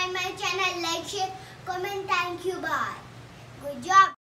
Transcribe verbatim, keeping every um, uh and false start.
subscribe my channel, like, share, comment. Thank you. Bye. Good job.